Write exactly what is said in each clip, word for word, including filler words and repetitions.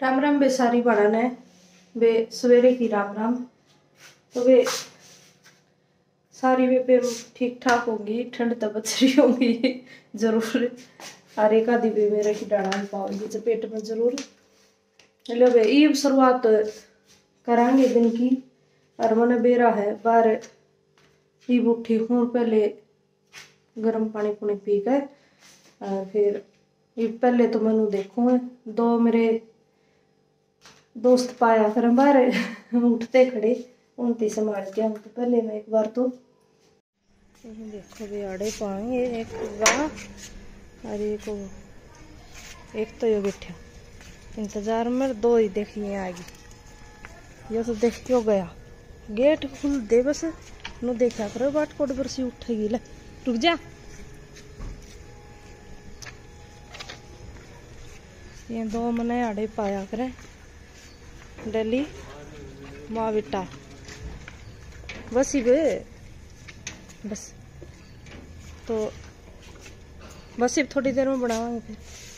राम राम बेसारी बड़न है वे सवेरे की राम राम। तो वे सारी वे पे ठीक ठाक होंगी, ठंड तो बच रही होंगी जरूर। हर एक आदि वे मेरे की डाला पाओगी चपेट में जरूर। लो वे ईब शुरुआत करांगे दिन की। और मन बेरा है बाहर ईब उठी हूँ, पहले गर्म पानी पुनी पी कर और फिर पहले तो मैनू देखूँ दो मेरे दोस्त पाया फिर बाहर उठते खड़े उनती संभाल के हम तो पहले मैं एक बार तो देखो भी आड़े पाएंगे एक गाँव और एक एक तो ये बैठा इंतजार में दो ही देखिए आगे। ये तो देख क्यों गया गेट खुल दे बस नु देखा करो बाट कोट पर सी उठेगी। ले रुक जा, ये दो मने आड़े पाया करे डेली माँ बेटा बस ही बे बस। तो बस सिर्फ थोड़ी देर में बनावांगे फिर।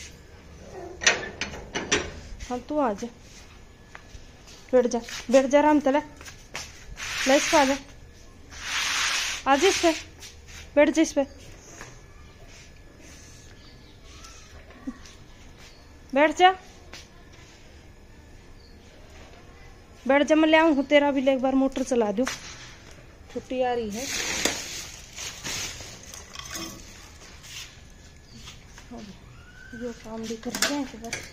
हाँ तू आ जा, बैठ जा बैठ जा आराम तले ले इस पे आ जा, आ जा इस पे बैठ जा, इस पे बैठ जा बैठ जा। मैं ले आऊँ तेरा भी ले एक बार मोटर चला दूँ, छुट्टी आ रही है। जो काम भी करते हैं तो बस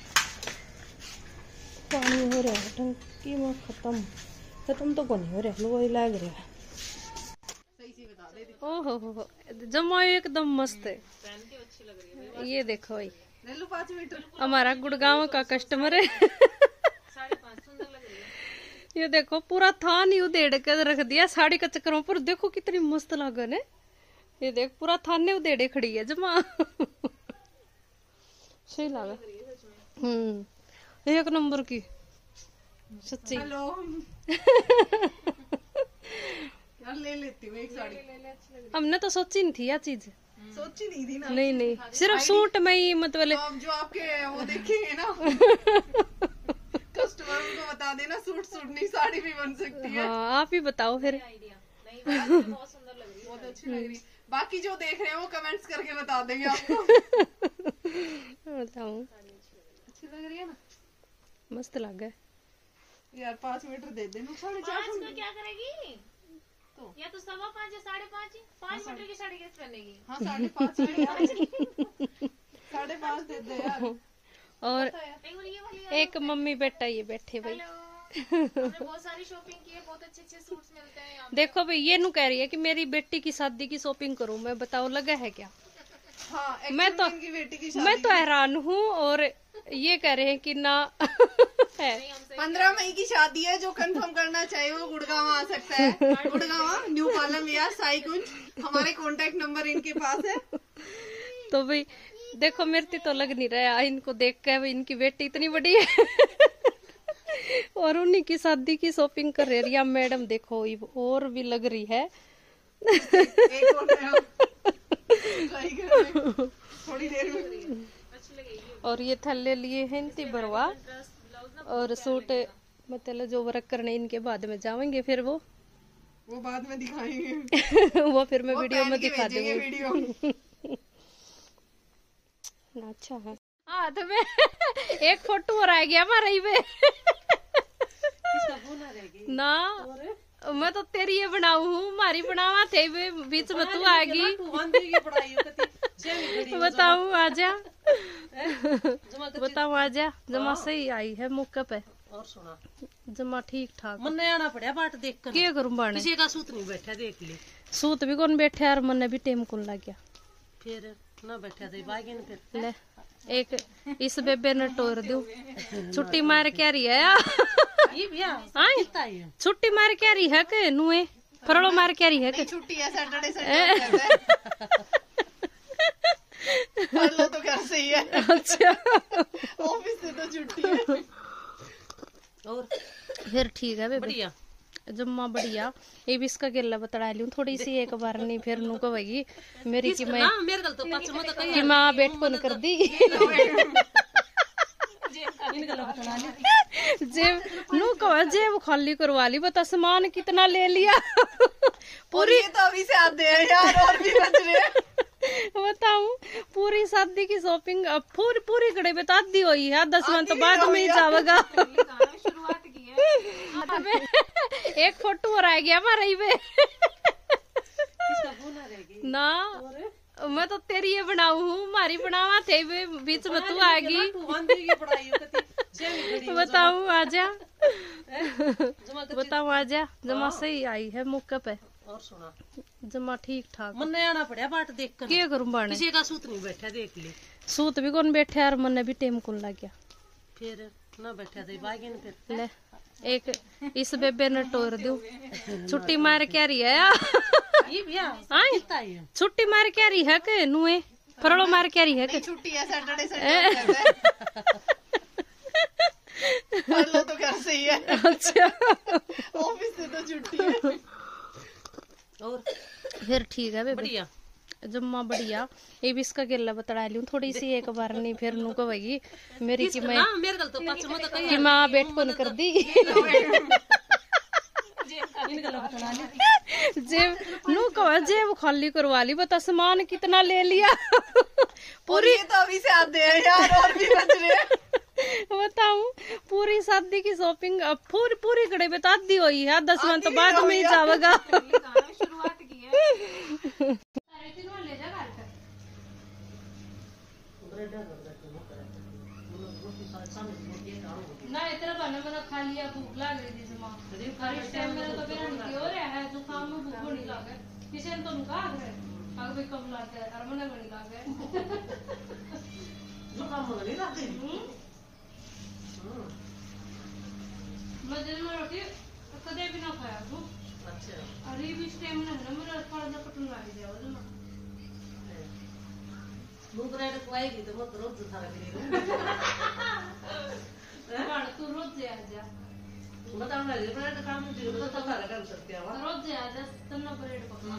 पानी हो रहा है टंकी में खत्म खत्म तो कौन हो रहा लो लग रहा है। ओहो हो हो जमा एकदम मस्त है। ये देखो भाई हमारा गुड़गांव का कस्टमर है। ये देखो पूरा थान ही उधेड़ के रख दिया साड़ी का चक्करों पर। देखो कितनी मस्त लगन है। ये देख पूरा थान ने उधेड़े खड़ी है जमा। सही लगा हम्म एक नंबर की सच्ची। हेलो यार ले लेती हूँ एक साड़ी। हमने तो सोची नहीं थी यह चीज, सोची नहीं थी ना। नहीं नहीं सिर्फ सूट में ही मतलब तो जो आपके वो देखेंगे ना कस्टमर को बता देना सूट सूट नहीं साड़ी भी बन सकती है। हाँ आप ही बताओ फिर। नहीं बहुत सुंदर लग रही है, बहुत अच्छी लग रही है। बाकी जो देख रहे हैं वो कमेंट्स करके बता देंगे आपको। बताऊं अच्छी लग रही है ना, मस्त लग गया यार। पाँच मीटर दे दे साढ़े चार को क्या करेगी तो या तो सवा पाँच या साढ़े पाँच पाँच मीटर की साड़ी कैसे पहनेगी। हाँ साढ़े पाँच साढ़े पाँच दे दे यार। और एक मम्मी बेटा ये बैठे भाई बहुत सारी शॉपिंग की है, बहुत अच्छे अच्छे सूट्स मिलते हैं यहाँ। देखो भाई ये नु कह रही है कि मेरी बेटी की शादी की शॉपिंग करूं मैं, बताओ लगा है क्या। हाँ, मैं तो बेटी की मैं तो हैरान हूँ। और ये कह रहे हैं कि ना है पंद्रह मई की शादी है, जो कंफर्म करना चाहिए वो गुड़गांव आ सकता है। गुड़गांव न्यू पालम विहार साई कुंज हमारे कॉन्टेक्ट नंबर इनके पास है। तो भाई देखो मेरे तो लग नहीं रहा इनको देख के भाई इनकी बेटी इतनी बड़ी है और उन्हीं की शादी की शॉपिंग कर रही है। मैडम देखो और भी लग रही है। एक और थोड़ी देर में। और ये थल्ले लिए हैं इनती भरवा और सूट मतलब जो वर्क करने इनके बाद में जाएंगे फिर वो वो बाद में दिखाएंगे। वो फिर मैं वीडियो में दिखा दूंगी। अच्छा है हाँ तो मैं एक फोटो और आ गया हमारा ही में ना मैं तो तेरी ये बनाऊ हूँ हमारी बनावा थे बीच में तू आएगी। बताऊ आजा बताऊ आजा जमा सही आई है मौके पे और सुना जमा ठीक ठाक। मन आना पड़ा बाट देख कर क्या करूं बाने किसी का सूत नहीं बैठा देख ले सूत भी कौन बैठा यार मन भी टेम कौन लग गया फिर ना बैठा दे बागिन फिर ले एक इस बेबे ने टोर दू छुट्टी मार क्या रही है छुट्टी मार क्या रही है के नुए फरड़ो मार क्या रही है के छुट्टी है सैटरडे संडे लो तो घर से ही है। अच्छा ऑफिस से तो छुट्टी है। और फिर ठीक है बढ़िया जम्मा बढ़िया। ये भी इसका गिल्ला बतड़ा लूं थोड़ी सी एक बार नहीं फिर नू कहेगी मेरी की मैं कि माँ बैठ को कर दी जेब नू कहो जेब खाली करवा ली, बता सामान कितना ले लिया। पूरी तो अभी से आते हैं यार, और भी बच रहे हैं। बताऊं पूरी शादी की शॉपिंग अब पूरी पूरी कड़े बता दी हुई है, दस मिनट तो बाद में ही जाएगा। शुरुआत की है। एक फोटो और आ गया हमारा ही पे ना, मैं तो तेरी ये बनाऊ हूँ, हमारी बनावा थे बीच में तू आएगी। बताऊ आजा, बताऊ आजा, जमा सही आई है मौके पे। और सुना जमा ठीक ठाक। मन आना पड़ा बाट देख कर, क्या करूं बाने, किसी का सूत नहीं बैठा, देख ले सूत भी कौन बैठे यार, मन भी टेम कौन लग गया, फिर ना बैठा दे बागी ने फिर ले एक इस बेबे ने टोर दू, छुट्टी मार क्या रही है ये भैया आई छुट्टी मार क्या रही है के नुए फरड़ो मार क्या रही है के छुट्टी है सैटरडे संडे लो तो घर से ही है। अच्छा ऑफिस से तो छुट्टी है। और फिर ठीक है बेबे बढ़िया जम्मा बढ़िया। ये भी इसका गिल्ला बतड़ा लूं थोड़ी सी एक बार, नहीं फिर नू कहेगी मेरी की मैं मेरे गल तो पास में तो कहीं कि माँ बेट कौन कर दी। जेब नू कहो जेब खाली करवा ली, बता सामान कितना ले लिया। पूरी तो अभी से आते हैं यार, और भी बच रहे हैं। बताऊं पूरी शादी की शॉपिंग अब पूरी पूरी कड़े बता दी हुई है, दस मिनट तो बाद में ही जाएगा। शुरुआत की है। ना इतना बना मैंने खा लिया, भूख लग रही थी जमा इस टाइम मेरा तो मेरा नहीं हो रहा है, जुकाम में भूख नहीं लगे, किसी ने तो नुका है आगे भी कम लाके और मने नहीं लागे जुकाम में नहीं लागे। मैं दिन में रोटी कदे भी ना खाया तू। अच्छा अरे भी इस टाइम ना मेरा थोड़ा पटन लग गया वो ना दूसरा तो कोई तो मत रोज था लगी बाड़ तू रोज जा जा बताओ ना ये ब्रेड काम नहीं तो तो खा कर सकते हैं रोज जा जा तन्ना ब्रेड पका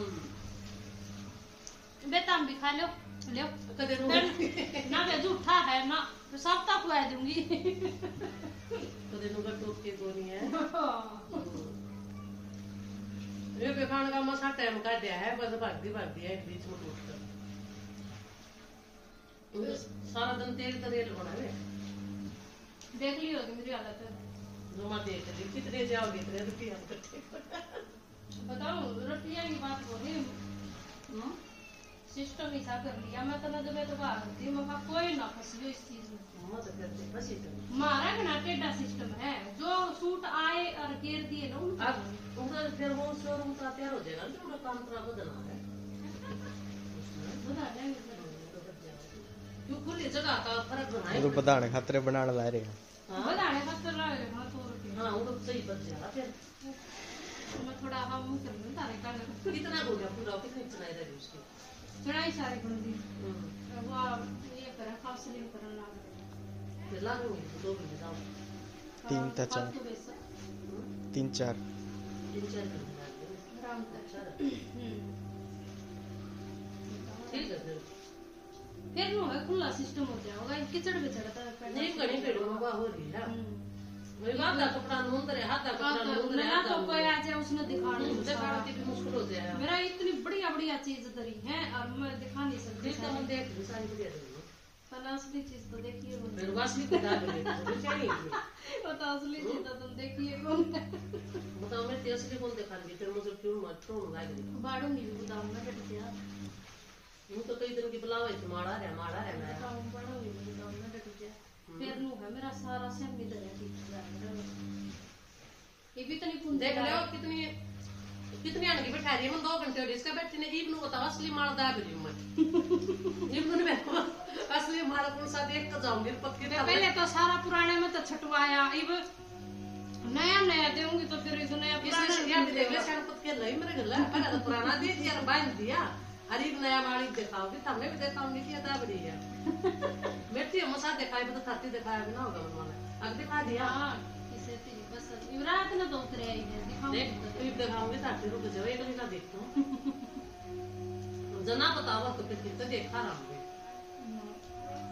बेटा भी खा लो ले कदे ना बे झूठा है ना सब तक खुआ दूंगी कदे नु टोक के गोनी है ये पे खाने का मसा टाइम काट दिया है, बस भागती भागती है बीच में टूट कर सारा दिन तेल तेल बना है। देख ली होगी मेरी हालत जुमा देख ली कितने जाओगे इतने रुपया बताओ रुपया की बात हो रही सिस्टम ही सा कर लिया मैं तो ना जब तो बाहर थी मैं कोई ना फंसी इस चीज में मत करते बस ये मारा का ना टेढ़ा सिस्टम है, जो सूट आए और घेर दिए ना उनका उनका फिर वो शोरूम का तैयार हो जाएगा ना, उनका काम थोड़ा बदलना है बता देंगे क्यों खुली जगह का फर्क बनाए तो बताने खातिर बनाने ला रहे हैं। हां बताने खातिर ला रहे हां तो हां वो तो सही बच जाएगा। फिर मैं थोड़ा हम मुंह कर दूं तारे का कितना हो गया पूरा, कितनी चढ़ाई रही उसकी चढ़ाई सारी कर दी वो ये कर खास नहीं करना लगा फिर लागूंगी तो दो भी बताओ तीन था चार तीन चार तीन चार कर देंगे आराम से ठीक है। फिर फिर नो है खुला सिस्टम हो जाएगा किचड़ बिचड़ का नहीं कहीं पेड़ों में हो रही है वही हाथ का कपड़ा नूंद रहे हाथ का कपड़ा नूंद रहे ना तो कोई आ जाए उसने दिखाने दिखाना भी मुश्किल हो जाएगा। मेरा इतनी बढ़िया बढ़िया चीज धरी है और मैं दिखा नहीं सकती जिसका हम देख सारी बढ़िया रही पता असली चीज तो देखिए फिर वासली को डाल दे तो चाहिए पता असली चीज तो तुम देखिए कौन बताओ मैं तेरे असली कौन दिखा दी फिर मुझे क्यों मत क्यों लाएगी बाड़ू नहीं बताऊं मैं बेटा यार वो तो कई दिन की बुलावा है माड़ा है माड़ा है मैं बताऊं बाड़ू नहीं बताऊं मैं बेटा फिर नु है मेरा सारा सेम इधर है ये भी तो नहीं पुंज देख लो कितनी कितनी आने की बैठा रही है मैं दो घंटे हो इसका बैठी ने इब्नू को तो असली माल दाब रही हूं मैं इब्नू ने असली माल कौन सा देख कर जाऊंगी पक्की ने पहले तो सारा पुराने में तो छटवाया अब नया नया दूंगी तो फिर इस नया पुराना या देख ले शान पत के लई मेरे गला पहले तो पुराना दे दिया बांध दिया अरे नया मालिक दिखाओगे तमने भी दिखाऊंगी कि दाब रही है बैठी हम साथ दिखाए तो खाती दिखाया भी ना होगा मनवाना अब दिखा दिया हां इसे ती बस रात ना दो उतरे आई है दिखाऊंगी देख तो दिखाऊंगी ताकि रुक जाओ एक मिनट देखता हूं जना बताओ तो फिर कितना देखा रहा हूं फिर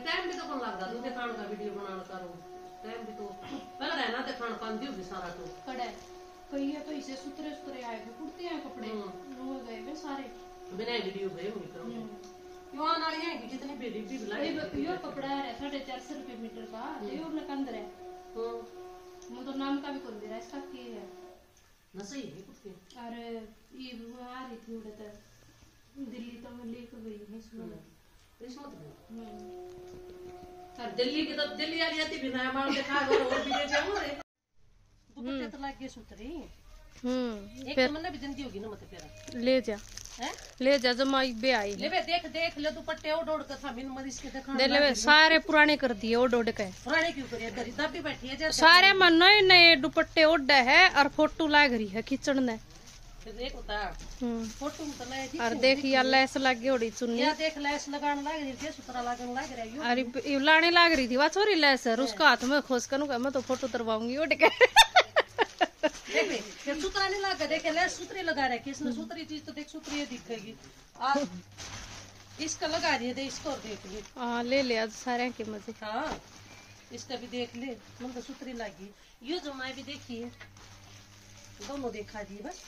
टाइम भी तो कौन लगता तू दिखाने का वीडियो बनाना करो टाइम भी तो पहले रहना दिखाना पाती होगी सारा तो कड़ा कई है तो इसे सुतरे सुतरे आए थे कुर्ते हैं कपड़े वो गए वे सारे बिना वीडियो गए होंगे करो यो आना है कि जितनी भी रिव्यू बुलाई यो कपड़ा है साढ़े चार सौ रुपये मीटर का ये उन अंदर है मैं तो नाम का भी कर दे रहा इसका के है ना सही है कुछ और ये वो आ रही थी उड़े तो दिल्ली तो मैं लेकर गई नहीं सुना किस्मत में और दिल्ली की तो दिल्ली वाली आती बिना मार दिखा और और भी ले जाऊं रे दुपट्टे तो लाग गए सुतरी हम्म एक तो मैंने भी जल्दी होगी ना मत तेरा ले जा हैं ले जा जमाई बे आई ले बे देख देख ले दुपट्टे और डोड़ कर था बिन मरीज के दिखा दे ले सारे पुराने कर दिए ओ डोड के पुराने क्यों करिए दरी तब भी बैठी है जैसे सारे में नए नए दुपट्टे ओढ़े है और फोटो लाग रही है खींचन ने देख होता हम्म फोटो में तो ले जी और देख या लैस लगी ओड़ी चुन्नी या देख लैस लगाने लग रही थी सुतरा लगाने लग रही है अरे ये लाने लग रही थी वा छोरी लैस है उसका हाथ में खोस करूंगा मैं तो फोटो तरवाऊंगी ओढ़ के देख बे फिर सुतरा नहीं लगा देख लैस सुतरी लगा रहे किसने सुतरी चीज तो देख सुतरी दिखेगी आ इसका लगा रही है दे इसको देख ले हां ले ले आज सारे के मजे हां इसका भी देख ले मन तो सुतरी लगी ये जो मैं भी देखी है दोनों देखा दी बस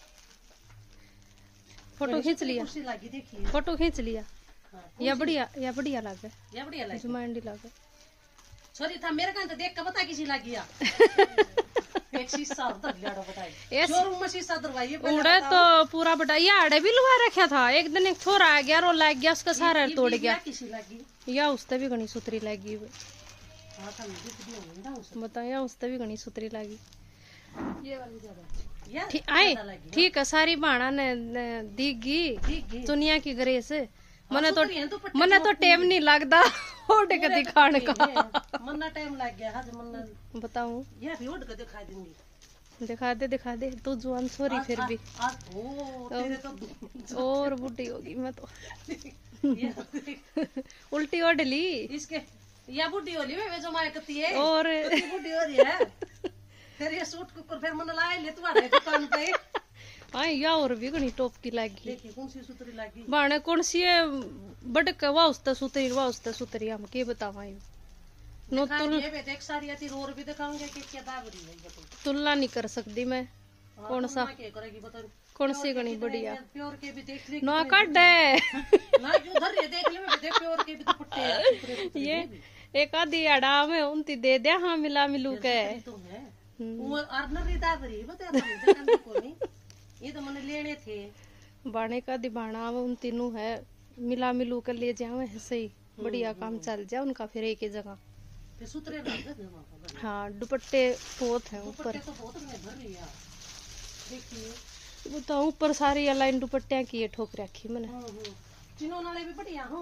फोटो खींच लिया कुर्सी लगी देखिए फोटो खींच लिया या बढ़िया या बढ़िया लगे या बढ़िया लगी जुमांडी लगे सॉरी था मेरे कान तो देख के बता किसी लगी या एक शीशा उधर लड़ा बताई शोरूम में शीशा दरवाई उड़े तो पूरा बटा ये आड़े भी लुहा रखा था एक दिन एक छोरा आ गया रो लग गया उसका सारा तोड़ गया किसी लगी या उसते भी घनी सुतरी लगी हां था मुझे भी होंदा उस बताया उसते भी घनी सुतरी लगी ये वाली ज्यादा ठीक आए ठीक है सारी बाणा ने दीगी दुनिया की ग्रेस मने तो मने तो टाइम नहीं लगता ओढ़ के दिखाने का मन्ना टाइम लग गया आज मन्ना बताऊं ये भी ओढ़ के दिखा दूंगी दिखा दे दिखा दे तू जुआन छोरी फिर भी आ, ओ तेरे तो और बुढ़ी होगी मैं तो उल्टी ओढ़ ली इसके या बुढ़ी होली वे जो माय कती है और बुढ़ी हो रही है फिर ये सूट कुकर फिर मन लाए ले तुम्हारे दुकान पे हां या और भी घनी टॉप की लगी देखी कौन सी सुतरी लगी बाणे कौन सी है बड़क वा उस्ता सुतरी वा उस्ता सुतरी हम के बतावा यो नो तुल ये भी देख सारी आती रोर भी दिखाऊंगे कि क्या दाग रही है ये तो तुलना नहीं कर सकती मैं कौन सा क्या करेगी बता कौन सी घनी बढ़िया प्योर के भी देख ले ना काट दे ना उधर ये देख ले मैं देख प्योर के भी दुपट्टे ये एक आधी अड़ा में उनती दे दे हां मिला मिलू के तो है वो ऑर्डिनरी दाग रही बता रहा को नहीं ये तो मैंने लेने थे बाणे का दिबाना उन तीनों है मिला मिलू कर ले जावे है सही बढ़िया काम चल जाए उनका फिर एक ही जगह फिर सुतरे लग हाँ दुपट्टे बहुत है ऊपर तो बहुत ने भर लिया देखिए बताओ ऊपर सारी लाइन दुपट्टियां की है ठोक रखी मैंने चिनो नाले भी बढ़िया हो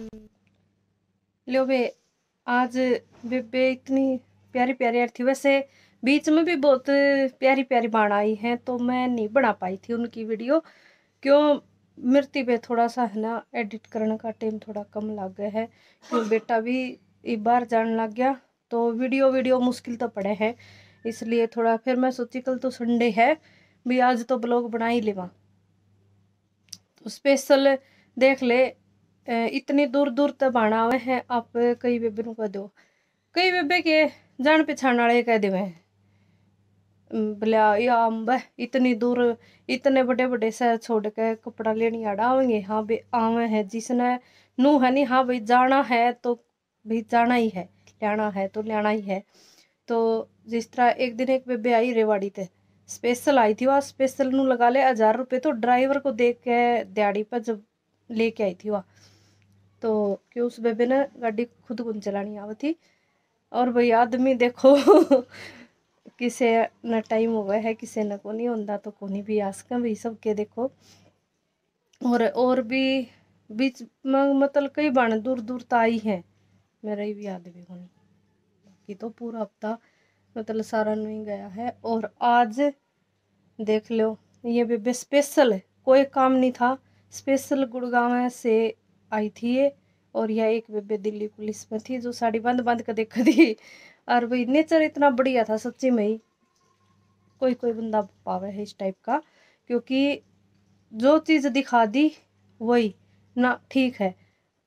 लो बे आज बेबे इतनी प्यारी प्यारी थी वैसे बीच में भी बहुत प्यारी प्यारी बाण आई हैं तो मैं नहीं बना पाई थी उनकी वीडियो क्यों मृत्यु पे थोड़ा सा है ना एडिट करने का टाइम थोड़ा कम लग गया है क्यों बेटा भी एक बार जाने लग गया तो वीडियो वीडियो मुश्किल तो पड़े हैं इसलिए थोड़ा फिर मैं सोची कल तो संडे है भी आज तो ब्लॉग बना ही लेवा तो स्पेशल देख ले इतनी दूर दूर तक बाणा हुए हैं आप कई बेबे को कह दो कई बेबे के जान पहचान वाले कह दे बोलिया या अम्ब इतनी दूर इतने बड़े बड़े शहर छोड़ के कपड़ा लेने आड़ा आवेंगे हाँ भाई आवे है जिसने नू है नहीं हाँ भाई जाना है तो भाई जाना ही है लेना है तो लेना ही है तो जिस तरह एक दिन एक बेबे आई रेवाड़ी ते स्पेशल आई थी वह स्पेशल नू लगा ले हजार रुपये तो ड्राइवर को देख के दिहाड़ी पर जब लेके आई थी वह तो कि उस बेबे ने गाड़ी खुद को चलानी आवी थी और भाई आदमी देखो किसे न टाइम हो गया है किसे न को नहीं होता तो कोनी भी आसका भाई सबके देखो और और भी बीच में मतलब कई बाण दूर दूर तो आई है मेरा ही भी याद भी होनी बाकी तो पूरा हफ्ता मतलब सारा नहीं गया है और आज देख लो ये बेबे स्पेशल है कोई काम नहीं था स्पेशल गुड़गांव से आई थी ये और यह एक बेबे दिल्ली पुलिस में थी जो साड़ी बंद बंद कर देखा थी और भाई नेचर इतना बढ़िया था सच्ची में ही कोई कोई बंदा पावे है इस टाइप का क्योंकि जो चीज़ दिखा दी वही ना ठीक है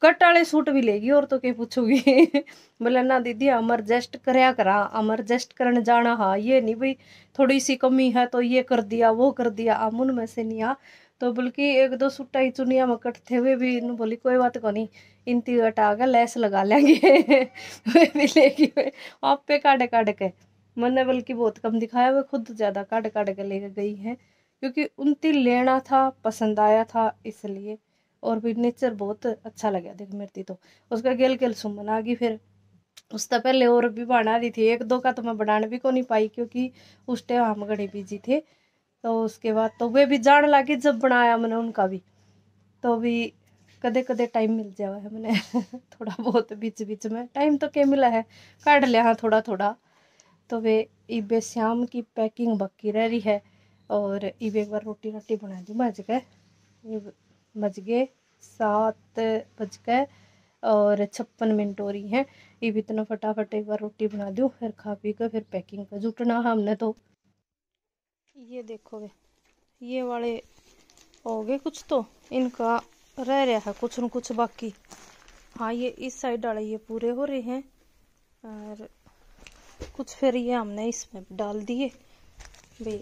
कट वाले सूट भी लेगी और तो क्या पूछोगी। बोले ना दीदी अमर जेस्ट करया करा, अमर जेस्ट करने जाना, हाँ ये नहीं भाई थोड़ी सी कमी है तो ये कर दिया वो कर दिया, अमुन में से नहीं आ। तो बल्कि एक दो सूटा ही चुनिया में कट थे हुए भी इन बोली कोई बात को नहीं, इनती हटा कर लैस लगा लेंगे। वे भी लेगी आप पे काटे काटे के, मैंने बल्कि बहुत कम दिखाया, वो खुद ज्यादा काट काट के लेके गई है क्योंकि उनती लेना था, पसंद आया था इसलिए। और भी नेचर बहुत अच्छा लगा देख मेरी तो उसका गेल गेल सुम बना गई। फिर उससे पहले और भी बना रही थी, एक दो का तो मैं बनाने भी को नहीं पाई क्योंकि उस टाइम हम घड़ी बिजी थे। तो उसके बाद तो वे भी जान लगी जब बनाया मैंने उनका भी, तो भी कदे कदे टाइम मिल जावा है मैंने थोड़ा बहुत बीच बीच में टाइम तो क्या मिला है काट लिया हाँ थोड़ा थोड़ा। तो वे इबे शाम की पैकिंग बाकी रह रही है और इबे एक बार रोटी रोटी बना दूँ। बज गए बज गए सात बज गए और छप्पन मिनट हो रही हैं। ये भी इतना फटाफट एक बार रोटी बना दूँ फिर खा पी कर फिर पैकिंग का जुटना है हमने। तो ये देखो वे ये वाले हो गए कुछ, तो इनका रह रहा है कुछ न कुछ बाकी। हाँ ये इस साइड वाले ये पूरे हो रहे हैं और कुछ फिर ये हमने इसमें डाल दिए भाई।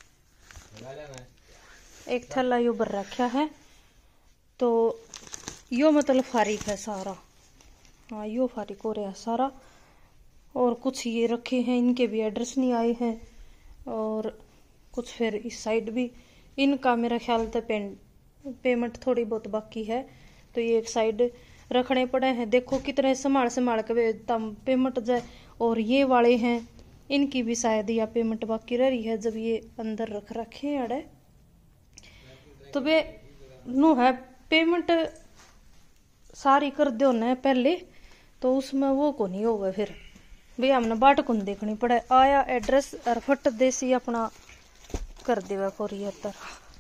एक थैला यो भर रखा है तो यो मतलब फारिग है सारा। हाँ यो फारिग हो रहा है सारा। और कुछ ये रखे हैं इनके भी एड्रेस नहीं आए हैं और कुछ फिर इस साइड भी इनका मेरा ख्याल था पेंट पेमेंट थोड़ी बहुत बाकी है तो ये एक साइड रखने पड़े हैं। देखो कितने संभाल संभाल के तम पेमेंट जाए। और ये वाले हैं इनकी भी शायद या पेमेंट बाकी रह रही है जब ये अंदर रख रखे हैं अड़े। तो वे नु है पेमेंट सारी कर दो न पहले तो उसमें वो को नहीं होगा फिर भैया हमने बाट कौन देखनी पड़े। आया एड्रेस और फट देसी अपना कर देगा कोरियर तरह।